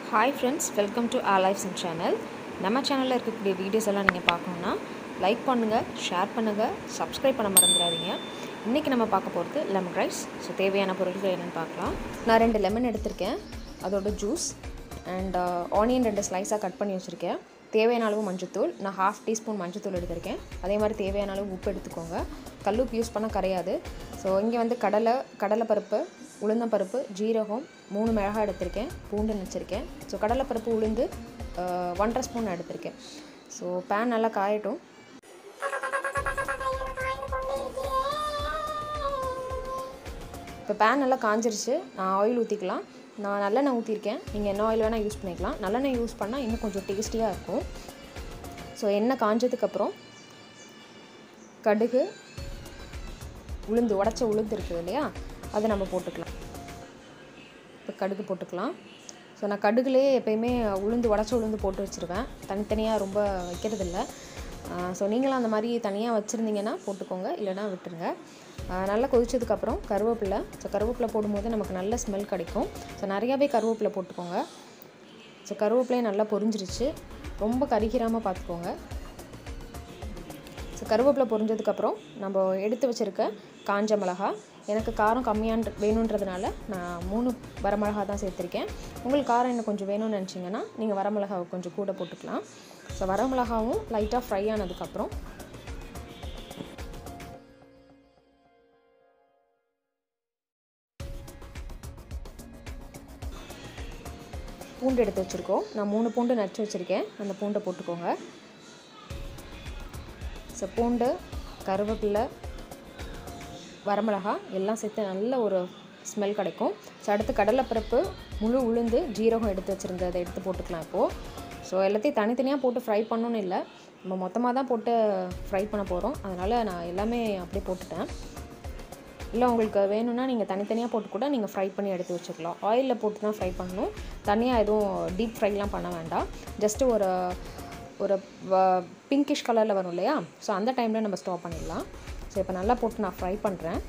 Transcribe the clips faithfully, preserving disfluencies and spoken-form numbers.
Hi friends, welcome to our lives and channel. நம்ம சேனல்ல இருக்கக்கூடிய வீடியோஸ் எல்லாம் நீங்க பார்க்கணும்னா லைக் பண்ணுங்க, ஷேர் பண்ணுங்க, Subscribe பண்ண மறந்துடாதீங்க. இன்னைக்கு நம்ம பார்க்க போறது லெமன் ரைஸ். சோ தேவையான பொருட்கள் என்னன்னு பார்க்கலாம். நான் ரெண்டு லெமன் எடுத்துர்க்கேன். அதோட ஜூஸ் and ஆனியன் ரெண்டு ஸ்லைஸா கட் பண்ணி வச்சிருக்கேன். தேவையான அளவு மஞ்சள்தூள், நான் half டீஸ்பூன் மஞ்சள்தூள் எடுத்துர்க்கேன். அதே மாதிரி தேவையான அளவு உப்பு எடுத்துக்கோங்க. கல்லுப்பு யூஸ் பண்ண கரையாது. சோ இங்க வந்து கடலை, கடலை பருப்பு, உளுந்தம் பருப்பு, ஜீரகம், மூணு மிளகாய் எடுத்துர்க்கேன், பூண்டு நச்சிருக்கேன். சோ கடலை பருப்பு உளுந்து ஒன்றரை ஸ்பூன் எடுத்துர்க்கேன். சோ pan நல்லா காயட்டும். இப்போ pan நல்லா காஞ்சிருச்சு. நான் ஆயில் ஊத்திக்கலாம். நான் நல்லெண்ணெய் ஊத்திருக்கேன். நீங்க என்ன ஆயில் வேணா யூஸ் பண்ணிக்கலாம். நல்லெண்ணெய் யூஸ் பண்ணா இன்னும் கொஞ்சம் டேஸ்டியா இருக்கும். சோ எண்ணெய் காஞ்சதுக்கு அப்புறம் கடுகு, உளுந்து உடைச்ச உளுந்து இருக்குது இல்லையா, அதை நம்ம போட்டுக்கலாம். இப்போ கடுகு போட்டுக்கலாம். ஸோ நான் கடுகுலேயே எப்பயுமே உளுந்து உடச்ச உளுந்து போட்டு வச்சுருவேன். தனித்தனியாக ரொம்ப வைக்கிறது இல்லை. ஸோ நீங்களும் அந்த மாதிரி தனியாக வச்சுருந்தீங்கன்னா போட்டுக்கோங்க, இல்லைனா விட்டுருங்க. நல்லா கொதிச்சதுக்கப்புறம் கருவேப்பிலை. ஸோ கருவேப்பிலை போடும்போது நமக்கு நல்ல ஸ்மெல் கிடைக்கும். ஸோ நிறையாவே கருவேப்பிலை போட்டுக்கோங்க. ஸோ கருவேப்பிலையும் நல்லா பொரிஞ்சிருச்சு. ரொம்ப கருகிராமல் பார்த்துக்கோங்க. ஸோ கருவேப்பிலை பொரிஞ்சதுக்கப்புறம் நம்ம எடுத்து வச்சுருக்க காஞ்ச மிளகா, எனக்கு காரம் கம்மியான வேணுன்றதுனால நான் மூணு வரமிளகா தான் சேர்த்துருக்கேன். உங்களுக்கு காரம் இன்னும் கொஞ்சம் வேணும்னு நினச்சிங்கன்னா நீங்கள் வரமிளகாவை கொஞ்சம் கூட போட்டுக்கலாம். ஸோ வரமிளகாவும் லைட்டாக ஃப்ரை ஆனதுக்கப்புறம் பூண்டு எடுத்து வச்சுருக்கோம். நான் மூணு பூண்டு நச்சு வச்சுருக்கேன். அந்த பூண்டை போட்டுக்கோங்க. ஸோ பூண்டு, கருவேப்பிலை, வரமிளகா எல்லாம் சேர்த்து நல்ல ஒரு ஸ்மெல் கிடைக்கும். ஸோ அடுத்து கடலைப்பருப்பு, முழு உளுந்து, ஜீரகம் எடுத்து வச்சுருந்ததை எடுத்து போட்டுக்கலாம் இப்போது. ஸோ எல்லாத்தையும் தனித்தனியாக போட்டு ஃப்ரை பண்ணணும்னு இல்லை, நம்ம மொத்தமாக தான் போட்டு ஃப்ரை பண்ண போகிறோம். அதனால் நான் எல்லாமே அப்படியே போட்டுட்டேன். இல்லை உங்களுக்கு வேணும்னா நீங்கள் தனித்தனியாக போட்டு கூட நீங்கள் ஃப்ரை பண்ணி எடுத்து வச்சுக்கலாம். ஆயிலில் போட்டு தான் ஃப்ரை பண்ணணும். தனியாக எதுவும் டீப் ஃப்ரைலாம் பண்ண வேண்டாம். ஜஸ்ட்டு ஒரு ஒரு பிங்கிஷ் கலரில் வரும் இல்லையா, ஸோ அந்த டைமில் நம்ம ஸ்டாப் பண்ணிடலாம். ஸோ இப்போ நல்லா போட்டு நான் ஃப்ரை பண்ணுறேன்.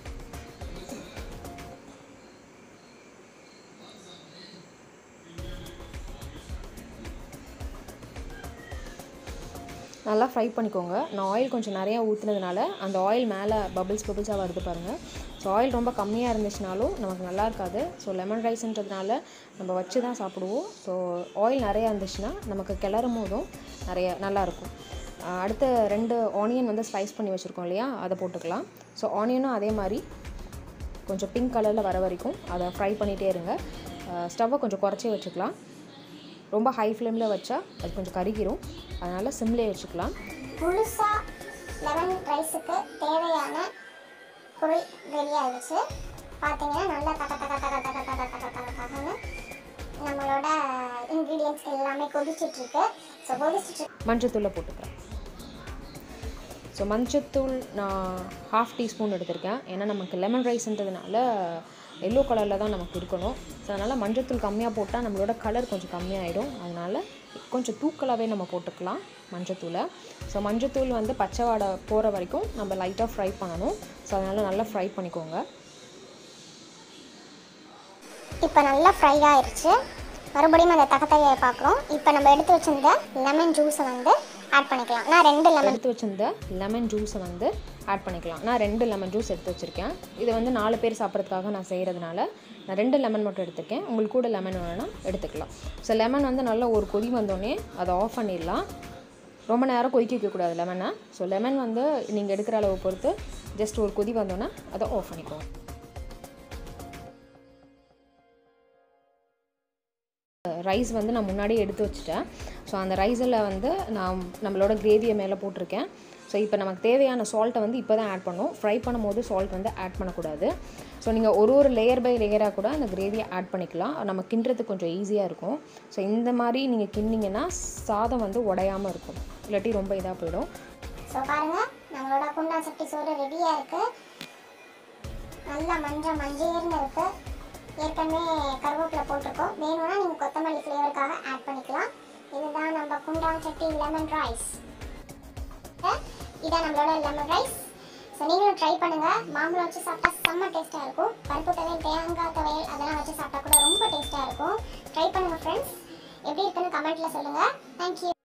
நல்லா ஃப்ரை பண்ணிக்கோங்க. நான் ஆயில் கொஞ்சம் நிறையா ஊற்றுனதுனால அந்த ஆயில் மேலே பபிள்ஸ் பபிள்ஸாக வருது பாருங்கள். ஸோ ஆயில் ரொம்ப கம்மியாக இருந்துச்சுனாலும் நமக்கு நல்லா இருக்காது. ஸோ லெமன் ரைஸ்ன்றதுனால நம்ம வச்சு தான் சாப்பிடுவோம். ஸோ ஆயில் நிறையா இருந்துச்சுன்னா நமக்கு கிளறும் போதும் நிறைய நல்லாயிருக்கும். அடுத்த ரெண்டு ஆனியன் வந்து ஸ்லைஸ் பண்ணி வச்சுருக்கோம் இல்லையா, அதை போட்டுக்கலாம். ஸோ ஆனியனும் அதே மாதிரி கொஞ்சம் பிங்க் கலரில் வர வரைக்கும் அதை ஃப்ரை பண்ணிகிட்டே இருங்க. ஸ்டவ்வை கொஞ்சம் குறைச்சி வச்சுக்கலாம். ரொம்ப ஹை ஃப்ளேமில் வச்சா அது கொஞ்சம் கருகிரும். அதனால் சிம்லேயே வச்சுக்கலாம். முழுசாக லெமன் ரைஸுக்கு தேவையான பொருள் ரெடி ஆகிடுச்சு. பார்த்தீங்கன்னா நல்லா தக்க தக்க தக்க தக்க தக்க தக்க தக்க தக்கன்னு நம்மளோட இன்க்ரீடியன்ட்ஸ் எல்லாமே கொதிச்சிட்ருக்கு. ஸோ கொதிச்சிட்டு மஞ்சத்தூளை போட்டுக்கிறேன். ஸோ மஞ்சத்தூள் நான் ஹாஃப் டீஸ்பூன் எடுத்திருக்கேன். ஏன்னா நமக்கு லெமன் ரைஸ்ன்றதுனால எல்லோ கலரில் தான் நமக்கு இருக்கணும். ஸோ அதனால் மஞ்சத்தூள் கம்மியாக போட்டால் நம்மளோட கலர் கொஞ்சம் கம்மியாகிடும். அதனால் கொஞ்சம் தூக்கலாகவே நம்ம போட்டுக்கலாம் மஞ்சத்தூளை. ஸோ மஞ்சத்தூள் வந்து பச்சை வாடை போகிற வரைக்கும் நம்ம லைட்டாக ஃப்ரை பண்ணணும். ஸோ அதனால் நல்லா ஃப்ரை பண்ணிக்கோங்க. இப்போ நல்லா ஃப்ரை ஆயிடுச்சு. மறுபடியும் அந்த தகத்தையை பார்க்குறோம். இப்போ நம்ம எடுத்து வச்சிருந்த லெமன் ஜூஸை வந்து ஆட் பண்ணிக்கலாம். நான் ரெண்டு லெமன் எடுத்து வச்சிருந்த லெமன் ஜூஸை வந்து ஆட் பண்ணிக்கலாம். நான் ரெண்டு லெமன் ஜூஸ் எடுத்து வச்சுருக்கேன். இது வந்து நாலு பேர் சாப்பிட்றதுக்காக நான் செய்கிறதுனால நான் ரெண்டு லெமன் மட்டும் எடுத்துருக்கேன். உங்களுக்கு கூட லெமன் வேணும்னா எடுத்துக்கலாம். ஸோ லெமன் வந்து நல்லா ஒரு கொதி வந்தோடனே அதை ஆஃப் பண்ணிடலாம். ரொம்ப நேரம் கொதிக்க வைக்கக்கூடாது லெமனை. ஸோ லெமன் வந்து நீங்கள் எடுக்கிற அளவு பொறுத்து ஜஸ்ட் ஒரு கொதி வந்தோன்னே அதை ஆஃப் பண்ணிக்கோங்க. ரைஸ் வந்து நான் முன்னாடியே எடுத்து வச்சுட்டேன். ஸோ அந்த ரைஸில் வந்து நான் நம்மளோட கிரேவியை மேலே போட்டிருக்கேன். ஸோ இப்போ நமக்கு தேவையான சால்ட்டை வந்து இப்போ தான் ஆட் பண்ணணும். ஃப்ரை பண்ணும்போது சால்ட் வந்து ஆட் பண்ணக்கூடாது. ஸோ நீங்கள் ஒரு ஒரு லேயர் பை லேயராக கூட அந்த கிரேவியை ஆட் பண்ணிக்கலாம். நம்ம கிண்டுறதுக்கு கொஞ்சம் ஈஸியாக இருக்கும். ஸோ இந்த மாதிரி நீங்கள் கிண்டிங்கன்னா சாதம் வந்து உடையாமல் இருக்கும், இல்லாட்டி ரொம்ப இதாக போயிடும். ஸோ பாருங்கள், நம்மளோட குண்டா சட்டி சோறு ரெடியாக இருக்குது. நல்லா மஞ்சள் மஞ்சள்னு இருக்குது. ஏற்கனவே கருவேப்பிலை போட்டிருக்கோம். வேணும்னா நீங்கள் கொத்தமல்லி ஃப்ளேவருக்காக ஆட் பண்ணிக்கலாம். இதுதான் நம்ம குண்டான் சட்டி லெமன் ரைஸ். இதான் நம்மளோட லெமன் ரைஸ். ஸோ நீங்களும் ட்ரை பண்ணுங்கள். மாம்பழம் வச்சு சாப்பிட்டா செம்ம டேஸ்ட்டாக இருக்கும். பருப்பு துவையல், தேங்காய் துவையல் அதெல்லாம் வச்சு சாப்பிட்டா கூட ரொம்ப டேஸ்ட்டாக இருக்கும். ட்ரை பண்ணுங்கள் ஃப்ரெண்ட்ஸ். கமெண்ட்டில் சொல்லுங்கள். தேங்க்யூ.